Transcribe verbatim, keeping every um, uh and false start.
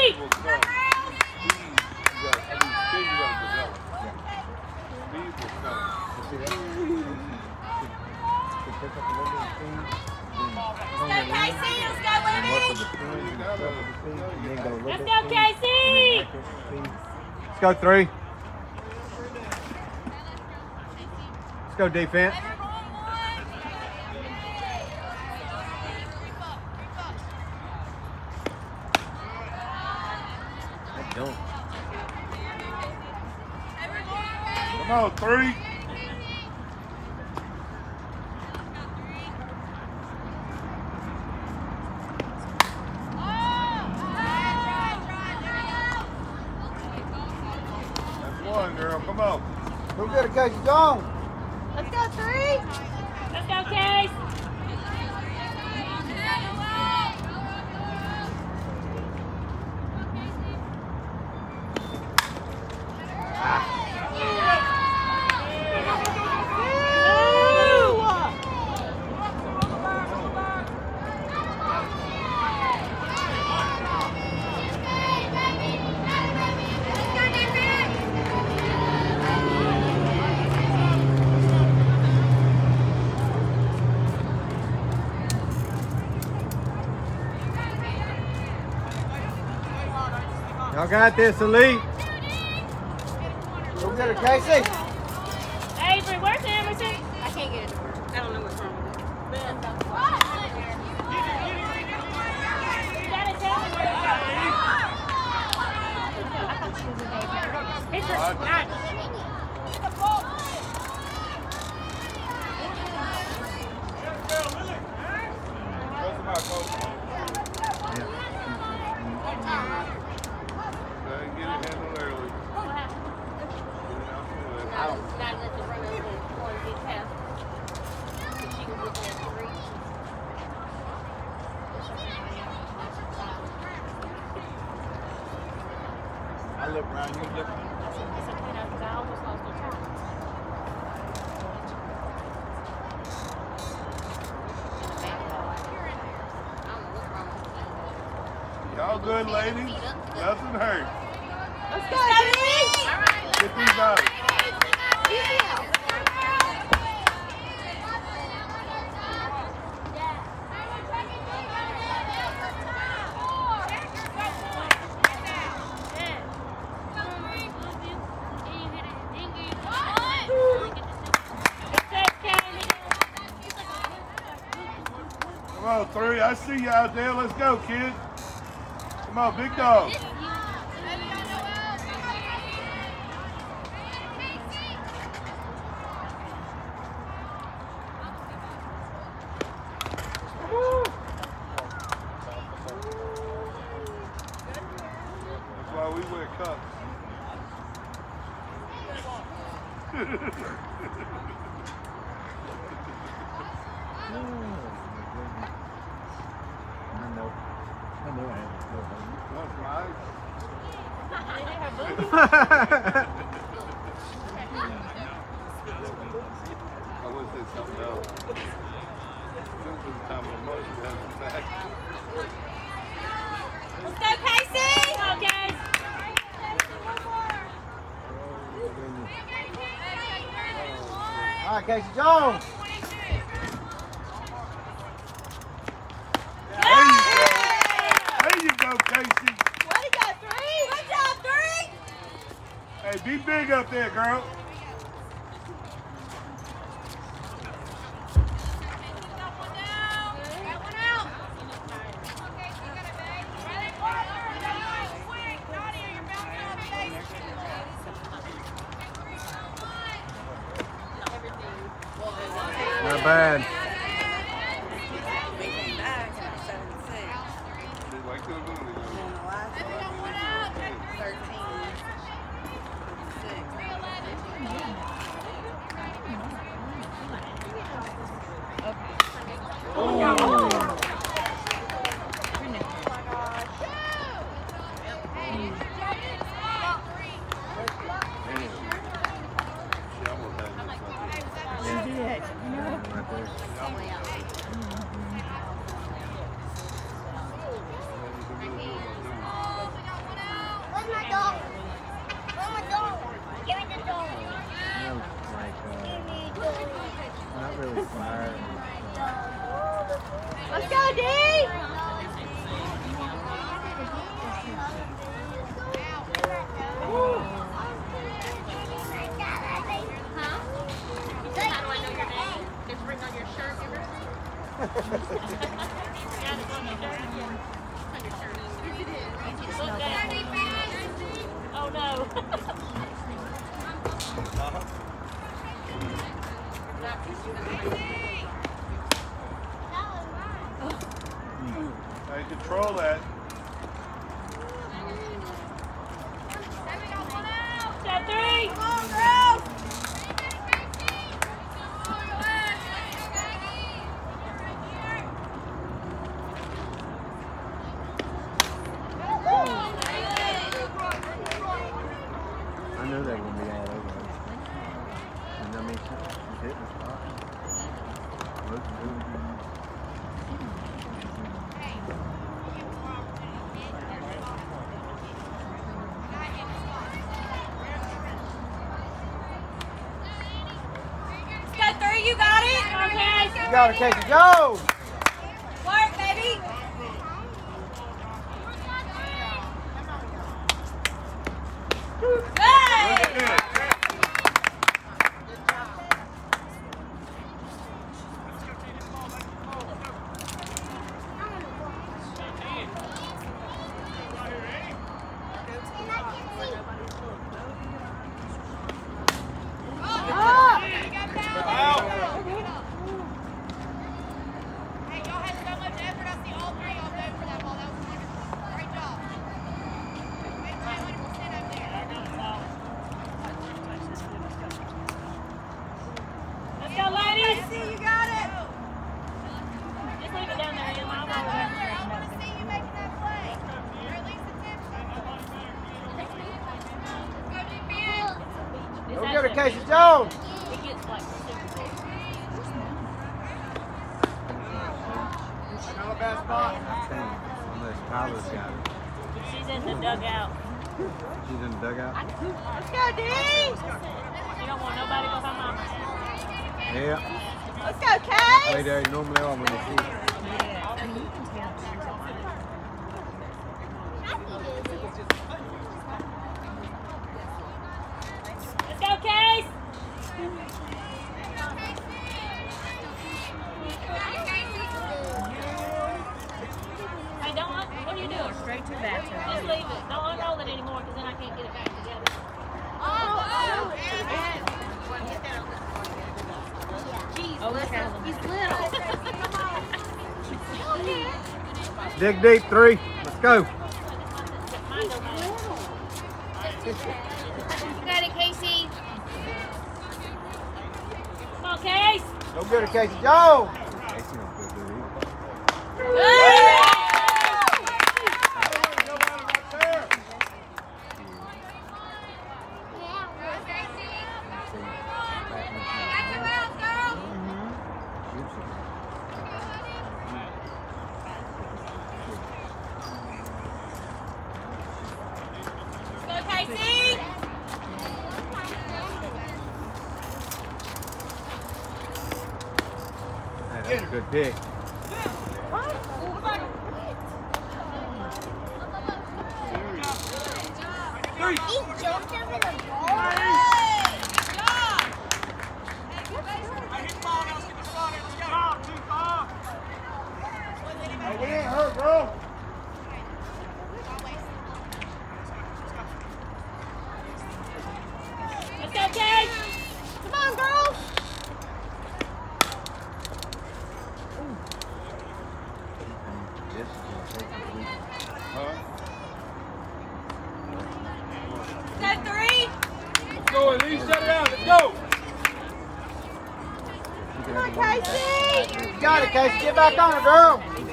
Casey! Let's go, Casey! Let's go, three. Let's go, defense. Come on, three. That's one, girl. Come on. Who got it, Casey Jones? Let's go, three! Let's go, Case! Y'all got this, Elite. Go get her, Casey. Avery, where's Emerson? I can't get it. I don't know what's wrong with it. You gotta tell me where to go. It's just not. I look around, you look. It's okay now, because I almost lost the time. Y'all good, ladies? Nothing hurt. Let's go, Eddie! Get these out. Come on, three. I see you out there. Let's go, kid. Come on, big dog. That's why we wear cups. That's right. I would say something else. This is time of emotion has the fact. Let's go, Casey! Come on, guys. All right, Casey Jones. There you go. There you go, Casey. What, you got three? Good job, three! Hey, be big up there, girl. Not bad. Right there. really fire. Let's go, D! Oh no. Hey, control that. Step three. Come on, girls. I knew they were going to be all over us. And I mean, she's hitting the spot. Looks good. Step three, you got it? Okay. You got it, Casey Jones. Work, baby. Hey! Let's go, ladies. See, you got it. Just leave it down there. Emma. I'm over there. I want to see you making that play. Or at least attempt to. Go defense. Go get her, Casey Jones. It gets like super big. Not a bad spot. Unless Tyler's got it. She's in the dugout. She's in the dugout? Let's go, D. You don't want nobody but her mama. Yeah. Let's go, Kay. Play there normally are when they see it. Let's go, Case. Hey, don't, what are you doing? Straight to the bathroom. Just leave it. Don't unroll it anymore because then I can't get it back together. Oh, oh, Oh, look at him. He's little. Dig deep, three. Let's go. You got it, Casey. Come on, Case. Go get her, Casey Jones. Casey don't feel good either. Hey! Go, Casey. Hey, that's a good pick. He jumped over the ball. Hey, we ain't hurt, bro. Let's go, Case. Come on, girls. This is going to take a week. Huh? Step three. Let's go, Elise. Shut it out. Let's go. She can have the one back. You got it, Casey. Get back on her, girl.